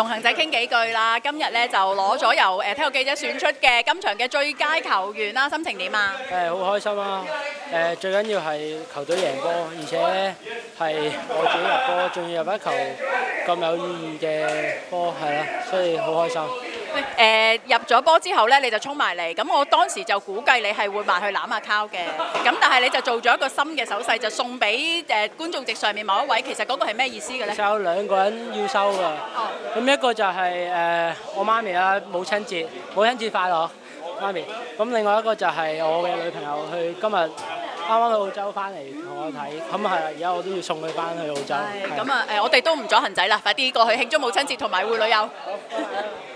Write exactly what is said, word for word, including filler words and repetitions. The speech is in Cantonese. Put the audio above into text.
同行仔傾幾句啦。今日咧就攞咗由誒體育記者選出嘅今場嘅最佳球員啦，心情點啊？ 誒好開心啊！誒最緊要係球隊贏波，而且係我自己入波，仲要入一球咁有意義嘅波，係啦，所以好開心。 誒入咗波之後咧，你就衝埋嚟，咁我當時就估計你係會埋去攬下靠嘅，咁但係你就做咗一個心嘅手勢，就送俾誒觀眾席上面某一位，其實嗰個係咩意思嘅咧？ 其實有兩個人要收㗎，咁一個就係誒我媽咪啦，母親節，母親節快樂，媽咪。咁另外一個就係我嘅女朋友，佢今日啱啱去澳洲翻嚟同我睇，咁係啊，而家我都要送佢翻去澳洲。 咁啊誒，我哋都唔阻行仔啦，快啲過去慶祝母親節同埋會旅遊。